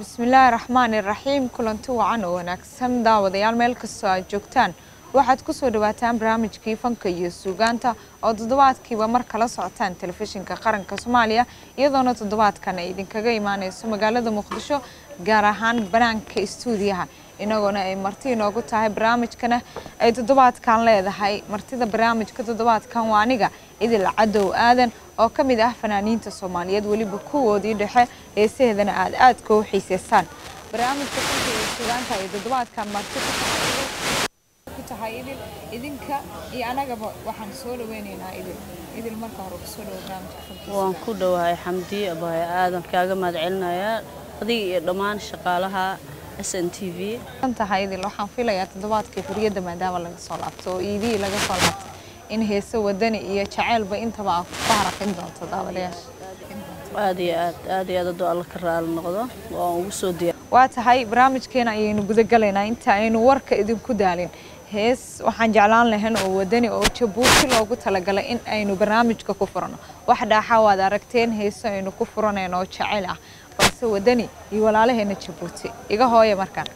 بسم الله الرحمن الرحيم كلنتو وعنا ونكسم داوديال مeel kastoo aad joogtaan waxaad ku soo dhawaataan barnaamijkii fanka iyo suugaanta oo toddobaadkiiba mar kala socotaan telefishinka qaranka Soomaaliya iyadoona toddobaadkan ay idinkaga imaanayso magaalada Muqdisho gaar ahaan banaanka istuudiyaha inagoona ay marti inoogu tahay barnaamijkana ay toddobaadkan leedahay martida barnaamijka toddobaadkan waa aniga idil cadow aadan oo kamid ah fanaaniinta Soomaaliyeed waliba kuwoodii dhexe ee seedana aad ku xiiseystaan barnaamijka fanka iyo suugaanta ay toddobaadkan marti ku tahay idinka iyo anagaba waxaan soo dhaweynaynaa idil marka hore ku soo dhaw barnaamijka fanka waan ku dhawahay xamdi abay aadan kaaga mahadcelinayaa adiga iyo dhammaan shaqaalaha SNTV tahay idil waxaan filayaa toddobaadkii xuriyada maadaama laga soo laabto oo iidii laga soo laabtay in heeso wadani iyo jaceelba intaba ku faraqin doonto daawadayaasha aad iyo aad alla ka raali noqdo waan ugu soo diyaar waa tahay barnaamijkeena ayaynu guda galaynaa inta aynu warka idinku daalin hees waxaan jeclaan lahayn oo wadani oo Jabuuti loogu talagalay in aynu barnaamijka ku furano wax dhaaxa waad aragteen heeso aynu ku furanayno jaceyl ah balse wadani iyo walaalaheena Jabuuti iga hooyo markaan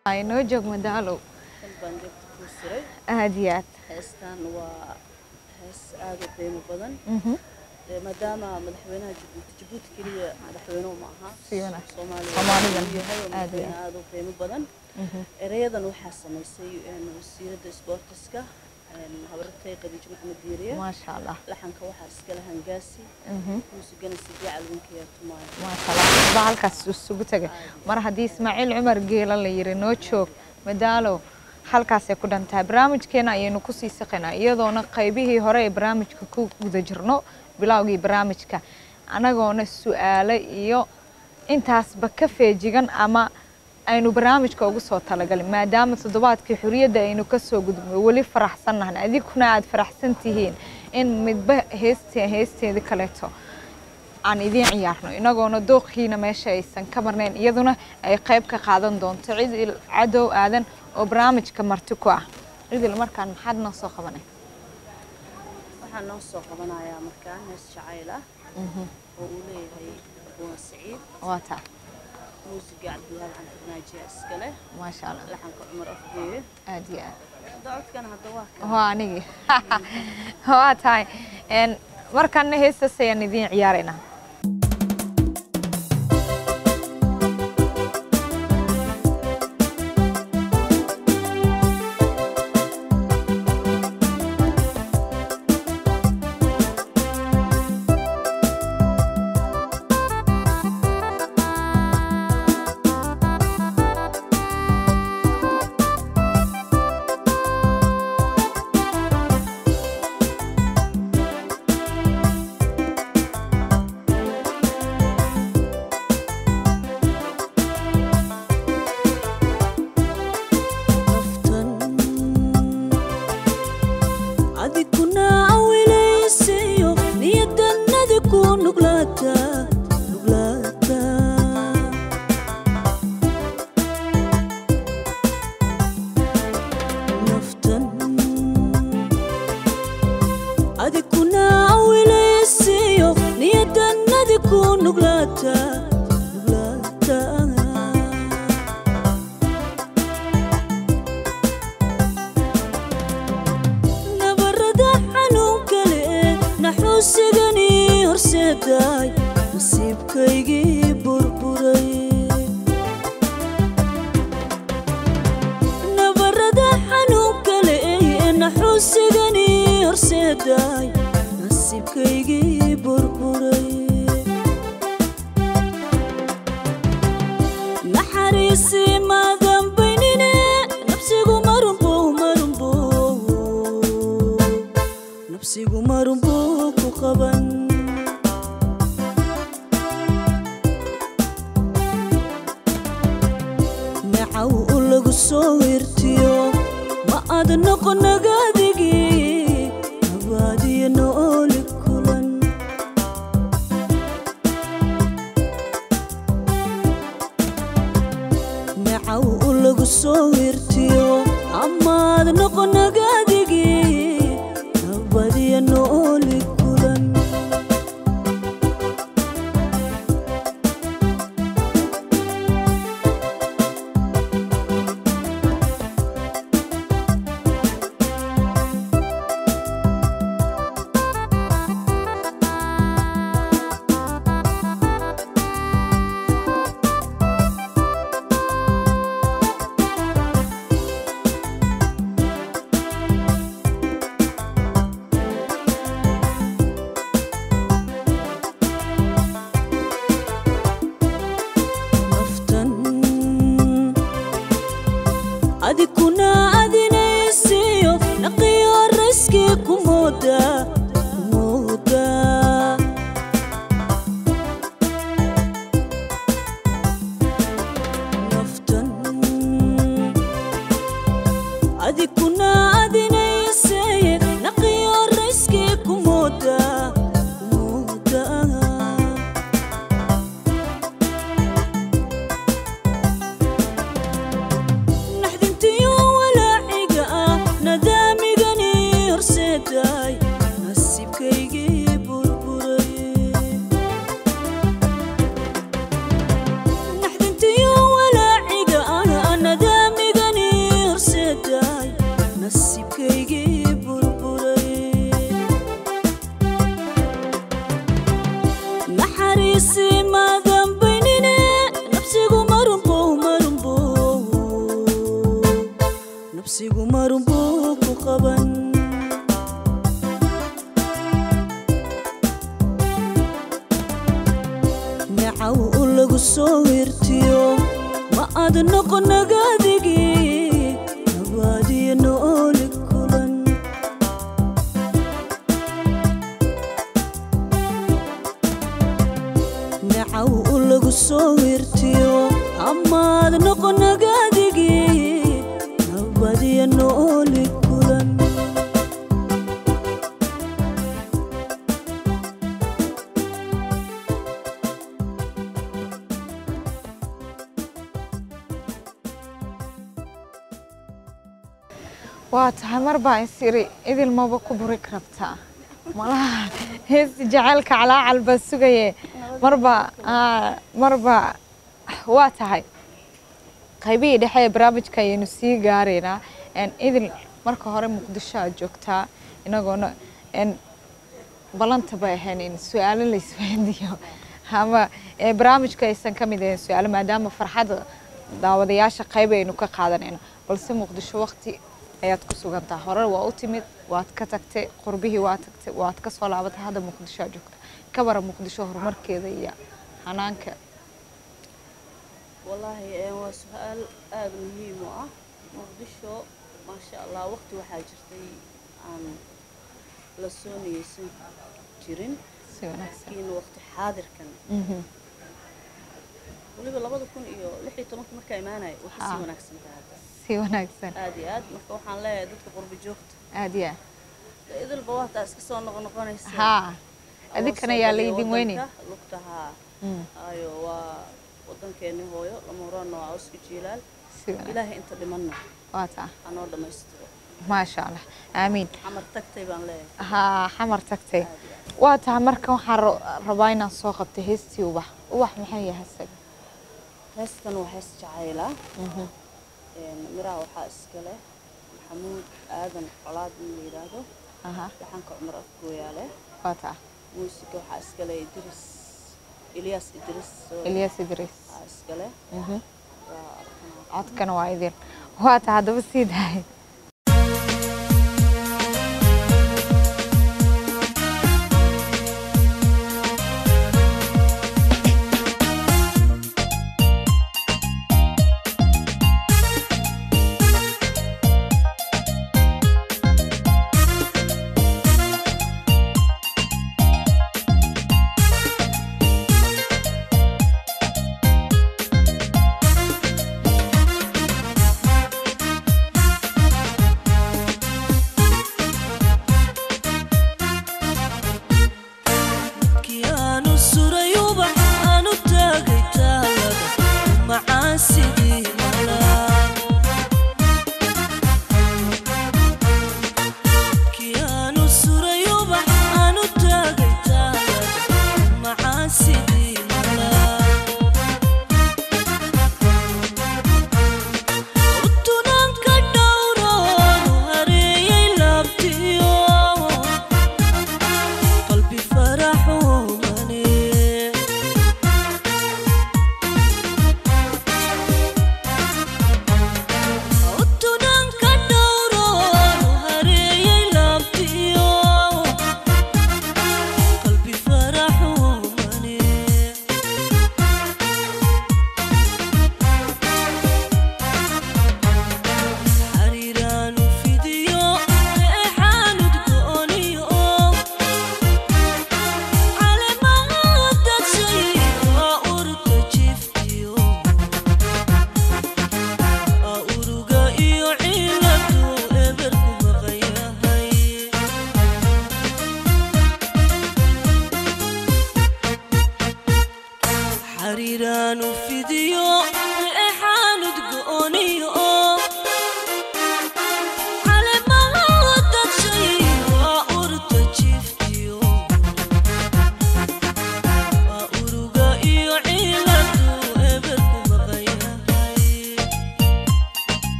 ay noo joog madaalo baan joogta ku siray aadiyaad heestan waa hees aad u qiimo badan maadaama madaxweynaha Djibouti kaliya madaxweynuhu ma aha Soomaaliya aad u qiimo badan erayadan waxaa sameysay wasiirada isboortiska habartay Khadiija Maxamed Diiriye ما شاء الله laxanka waxaa iska leh Hangaasi muusigana sidii calwinkii tumaay ما شاء الله bahalkaas isugu tagay mar hadii Ismaaciil Cumar Geela la yiri noo joog madaalo halkaas ay ku dhantahay barnaamijkeena ayaynu ku sii saqaynaa iyadoona qaybihii hore ee barnaamijka ku guda jirno bilowgii barnaamijka anagoona su'aalo iyo intaasba ka feejigan ama aynu barnaamijka ugu soo talagalin maadaama toddobaadkii xuriyada aynu ka soo gudubnay wali faraxsanahay adikuna aad faraxsan tihiin in midba heesteeda kaleeto aan idin ciyaarno inagoona dooqiina meesha aysan ka marnayn iyaduna ay qayb ka qaadan doonto cid cadow aadan oo barnaamijka marti ku ah idil markaan maxaad noo soo qabanay waxaan noo soo qabanayaa markaan hees jacayl ah oo uu leeyahay Abuu Saciid waata موسيقى عبد الله الحمد ناجي اسكله ما شاء الله لحن عمر افديه ادي دعوت كان هذا واحد هو اني هو تاي ان markan heesasayaan idin ciyaarayna lagu soo hirtiyo ma aad noqon nagaadigi nabadiyo nooli kulan nacaw lagu soo hirtiyo amaad noqon nagaadigi nabadiyo nooli kulan واتها مربع يصيري إذا الموضوع كبري كربتها مالها هيس جعلك على علبة سجية مربع واتها قيبي ده حي برامج كي نسي قارينا إن إذا مركه هرم مقدشة جوكتا إنه قلنا إن بلنت بهنين سؤال اللي سفنديه هما برامج كي سنكمل ده سؤال ما دام فرحة داودياش قيبي إنه كقادنا بس مقدشة وقتي ayaad ku sugantaa horar waa u timid waad ka tagtay qurbihii waa tagtay waad ka soo laabatay hada muqdisho joogta ka bara muqdisho horumarkeeda iyo hanaanka wallahi waa su'aal aad muhiim u ah muqdisho ma sha Allah waqti waxa jirtay aan la soo niyeysan jirin si wanaagsan in waqti xaadirkan waliba 2016 markay imaanay waxa si wanaagsan tahay si wanaagsan aad iyo aad marka waxaan leeyahay dadka qurbi joogta aad iyo idil bawaata iska soo noqonaysa ha adikana yaa la idin weyni lugtaha ayo waa wadankeena hooyo lama horano waa isku jiilaal ilaahay inta dhimanna waata anoo dhameystiro ma sha Allah aamin xamar tagtay baan leeyahay ha xamar tagtay waata marka waxaan rabaa inaan soo qabto heestii ubax maxay yahay isaga heestan waa hees jacayla miraha waxaa iskale maxamuud aadan colaad in la yiraahdo waxaan ka cumar afgooyaale waata muusiga waxaa iskale Ilyas Idris iskale codkana waa idin waata hadaba sii dahay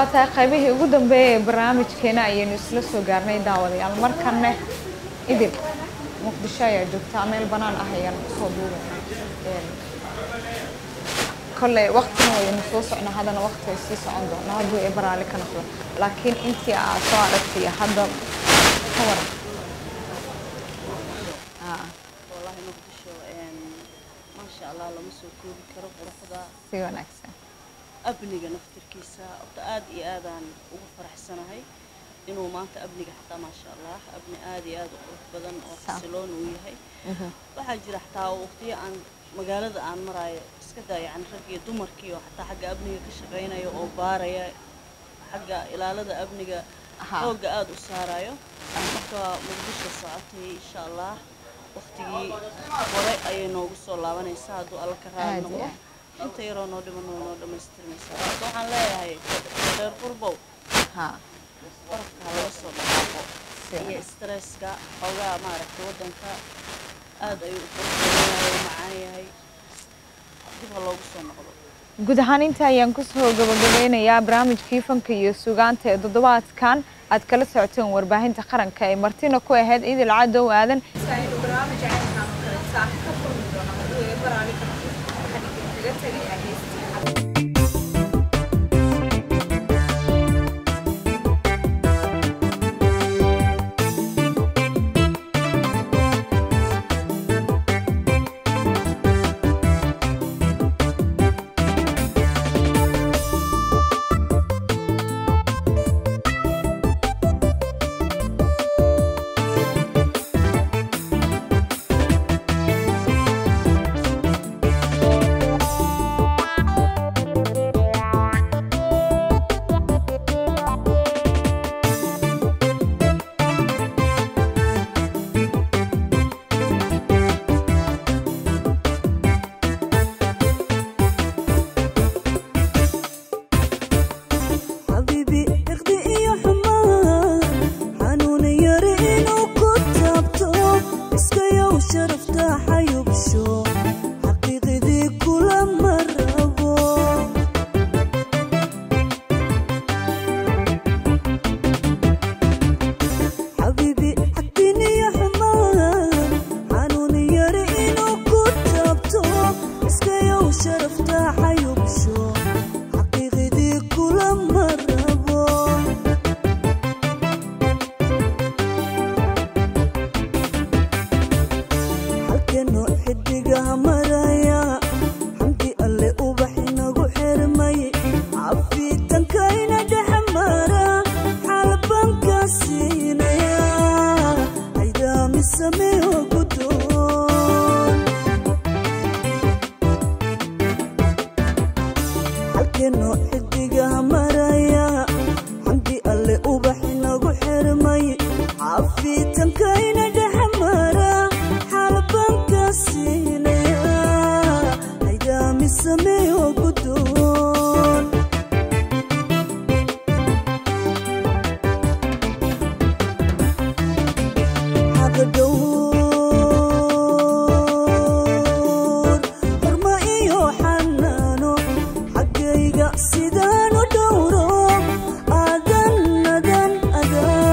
waata qaybihii ugu dambeeyay barnaamijkeena ayaynu isla soo gaarnay daawadayaal markanna idin muqdisho ayaa joogtaa meel banaan ah ayaan soo duubaynaa kolley waqtina waynu soo socnaa haddana waqti way sii socon doonaa hadduu ee baraali ka noqdo laakiin intii aad soo aragtay hadda ka waran والله مقدشو ما شاء الله لما سو كوبي كرو قرحدا si wanaagsan abniga naftirkiisa aad iyo aadaan ugu faraxsanahay inuu maanta abniga xataa ma sha Allah abni aad iyo aad u qurux badan oo xasiloon uu yahay waxa jira xataa waqtiyo aan magaalada aan marayo iska daayacay rag iyo dumarkii oo xataa xagga abniga ka shaqeynaya oo baaraya xagga ilaalada abniga xooga aad u saarayo marka muqdisho socotay insha Allah waqtigii hore ay noogu soo laabanaysaa hadduu alla ka raali noqdo inta yaroo noo dhiman noo dhamaystirmaysaa waxaan leeyahay reer qurbow qorafka laga soo dhaafo iyo stresska xoogaa maaragtay waddanka aad ayuu u qurxoonyahay macaan yahay dib ha loogu soo noqdo guud ahaan inta ayaan ku soo gabagabeynayaa barnaamijkii fanka iyo suugaanta ee toddobaadkan aad kala socoteen warbaahinta qaranka ee martina ku ahayd idil cadow aadan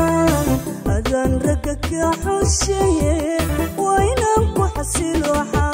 adan ragga ka xusheeye waa inaan ku xasilo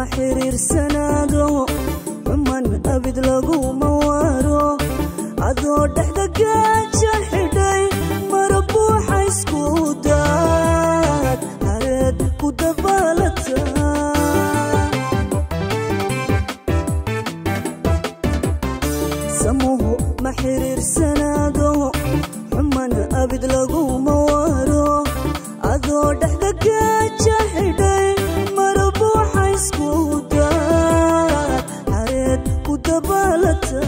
ma xiriirsanaado xuman abid laguma waaro adoo dhexda gaaja xidhay mara buuxa isku daad hareed ku dabaalata samuhu ma xiriirsanaado xuman abid laguma waaro adoo dhexda gaaja xidhay mara buuxa isku daad hareed ku dabaalata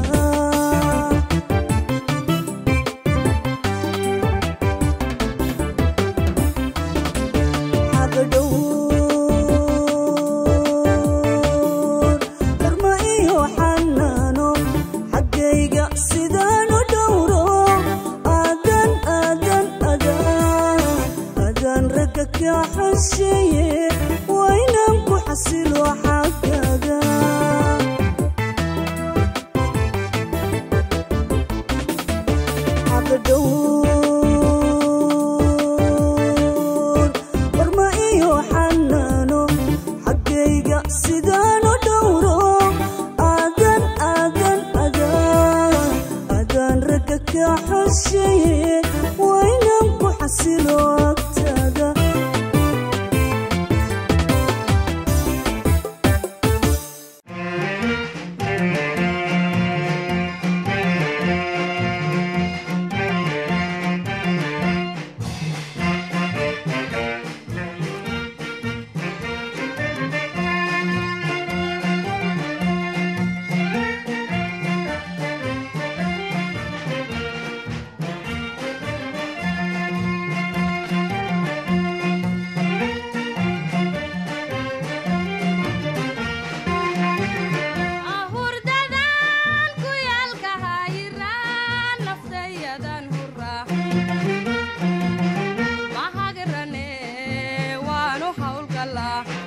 حشيه وينام كحسل وحقاقا حق دور برمائي وحنانو حقيقة سيدانو دورو آذان آذان آذان آذان رقك حشيه وينام كحسل وحقاقا Allah